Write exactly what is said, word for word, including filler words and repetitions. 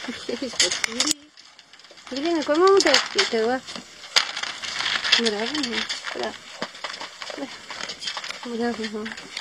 Вили. Вили, на кой мама да е питала? Браво, браво. Браво.